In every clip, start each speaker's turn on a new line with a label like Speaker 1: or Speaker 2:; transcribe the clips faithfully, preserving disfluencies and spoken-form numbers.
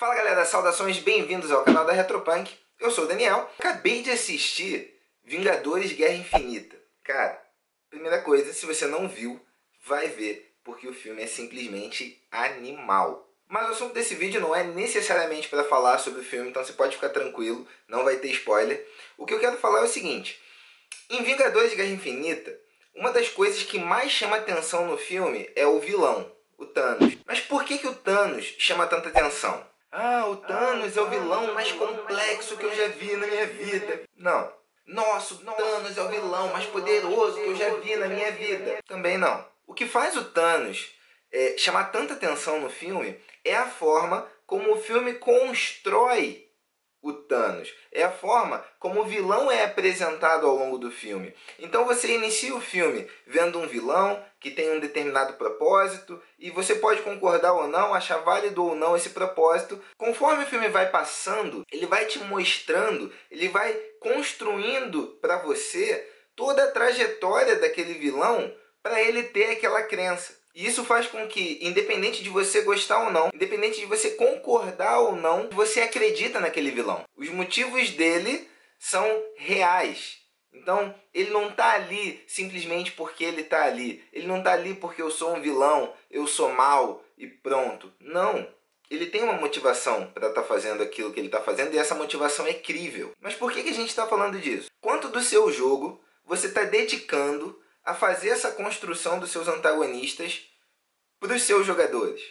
Speaker 1: Fala galera, saudações, bem-vindos ao canal da Retropunk. Eu sou o Daniel. Acabei de assistir Vingadores Guerra Infinita. Cara, primeira coisa, se você não viu, vai ver, porque o filme é simplesmente animal. Mas o assunto desse vídeo não é necessariamente para falar sobre o filme, então você pode ficar tranquilo, não vai ter spoiler. O que eu quero falar é o seguinte: em Vingadores Guerra Infinita, uma das coisas que mais chama atenção no filme é o vilão, o Thanos. Mas por que que o Thanos chama tanta atenção? Ah, o Thanos é o vilão mais complexo que eu já vi na minha vida. Não. Nossa, o Thanos é o vilão mais poderoso que eu já vi na minha vida. Também não. O que faz o Thanos é, chamar tanta atenção no filme é a forma como o filme constrói o Thanos. É a forma como o vilão é apresentado ao longo do filme. Então você inicia o filme vendo um vilão que tem um determinado propósito, e você pode concordar ou não, achar válido ou não esse propósito. Conforme o filme vai passando, ele vai te mostrando, ele vai construindo para você toda a trajetória daquele vilão para ele ter aquela crença. E isso faz com que, independente de você gostar ou não, independente de você concordar ou não, você acredita naquele vilão. Os motivos dele são reais. Então, ele não está ali simplesmente porque ele está ali. Ele não está ali porque eu sou um vilão, eu sou mal e pronto. Não. Ele tem uma motivação para estar tá fazendo aquilo que ele está fazendo, e essa motivação é crível. Mas por que que a gente está falando disso? Quanto do seu jogo você está dedicando a fazer essa construção dos seus antagonistas para os seus jogadores?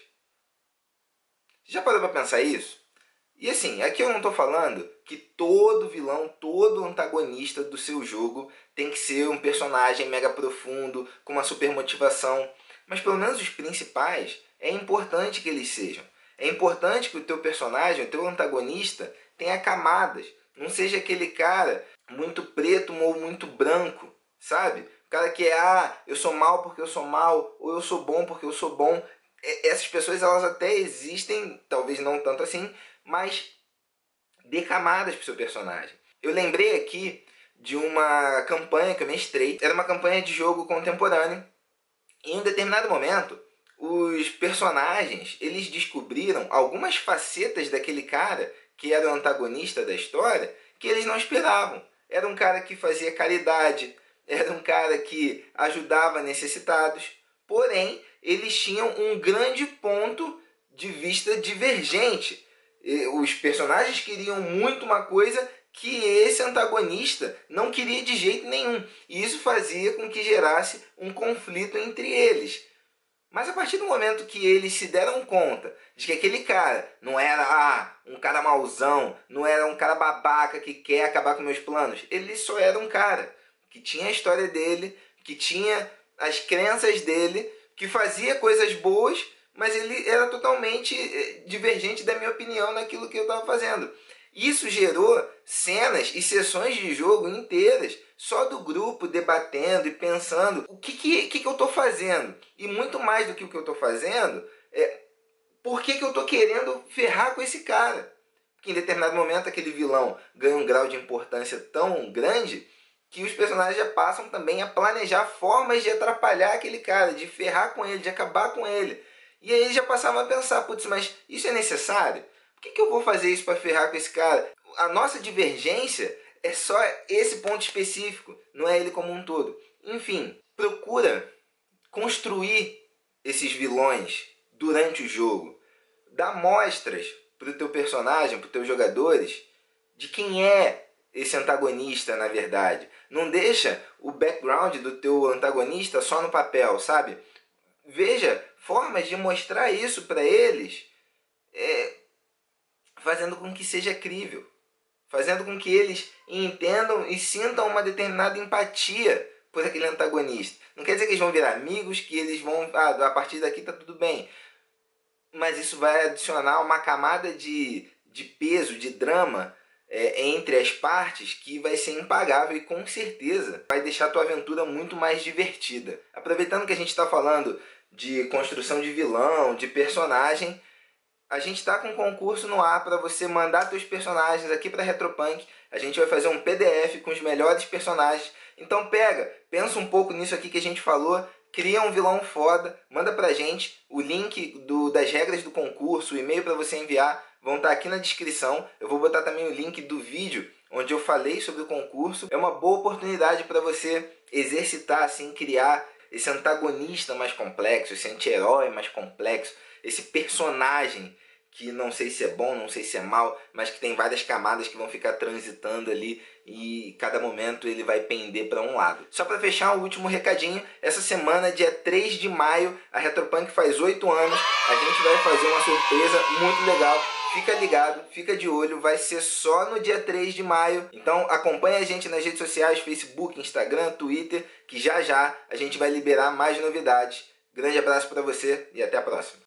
Speaker 1: Já parou para pensar isso? E assim, aqui eu não estou falando que todo vilão, todo antagonista do seu jogo tem que ser um personagem mega profundo, com uma super motivação. Mas pelo menos os principais, é importante que eles sejam. É importante que o teu personagem, o teu antagonista, tenha camadas. Não seja aquele cara muito preto ou muito branco, sabe? O cara que é, ah, eu sou mal porque eu sou mal, ou eu sou bom porque eu sou bom. Essas pessoas, elas até existem, talvez não tanto assim, mas dê camadas para o seu personagem. Eu lembrei aqui de uma campanha que eu mestrei. Era uma campanha de jogo contemporâneo. E em um determinado momento, os personagens, eles descobriram algumas facetas daquele cara que era o antagonista da história, que eles não esperavam. Era um cara que fazia caridade, era um cara que ajudava necessitados, porém, eles tinham um grande ponto de vista divergente. Os personagens queriam muito uma coisa que esse antagonista não queria de jeito nenhum. E isso fazia com que gerasse um conflito entre eles. Mas a partir do momento que eles se deram conta de que aquele cara não era ah, um cara mauzão, não era um cara babaca que quer acabar com meus planos, ele só era um cara que tinha a história dele, que tinha as crenças dele, que fazia coisas boas, mas ele era totalmente divergente da minha opinião naquilo que eu estava fazendo. Isso gerou cenas e sessões de jogo inteiras só do grupo debatendo e pensando o que, que, que, que eu estou fazendo. E muito mais do que o que eu estou fazendo, é por que, que eu estou querendo ferrar com esse cara. Porque em determinado momento aquele vilão ganha um grau de importância tão grande que os personagens já passam também a planejar formas de atrapalhar aquele cara, de ferrar com ele, de acabar com ele. E aí já passavam a pensar, putz, mas isso é necessário? Por que que eu vou fazer isso para ferrar com esse cara? A nossa divergência é só esse ponto específico, não é ele como um todo. Enfim, procura construir esses vilões durante o jogo. Dá mostras para o teu personagem, para os teus jogadores, de quem é esse antagonista na verdade. Não deixa o background do teu antagonista só no papel, sabe? Veja formas de mostrar isso para eles, é, fazendo com que seja crível, fazendo com que eles entendam e sintam uma determinada empatia por aquele antagonista. Não quer dizer que eles vão virar amigos, que eles vão, ah, a partir daqui tá tudo bem. Mas isso vai adicionar uma camada de, de peso, de drama é, entre as partes, que vai ser impagável e com certeza vai deixar a tua aventura muito mais divertida. Aproveitando que a gente está falando de construção de vilão, de personagem, a gente está com um concurso no ar para você mandar seus personagens aqui para Retropunk. A gente vai fazer um P D F com os melhores personagens. Então pega, pensa um pouco nisso aqui que a gente falou, cria um vilão foda, manda pra gente o link do, das regras do concurso, o e-mail para você enviar vão estar aqui na descrição. Eu vou botar também o link do vídeo onde eu falei sobre o concurso. É uma boa oportunidade para você exercitar, assim, criar esse antagonista mais complexo, esse anti-herói mais complexo, esse personagem que não sei se é bom, não sei se é mal, mas que tem várias camadas que vão ficar transitando ali e cada momento ele vai pender para um lado. Só para fechar, um último recadinho, essa semana, dia três de maio, a Retropunk faz oito anos, a gente vai fazer uma surpresa muito legal. Fica ligado, fica de olho, vai ser só no dia três de maio. Então acompanha a gente nas redes sociais, Facebook, Instagram, Twitter, que já já a gente vai liberar mais novidades. Grande abraço para você e até a próxima.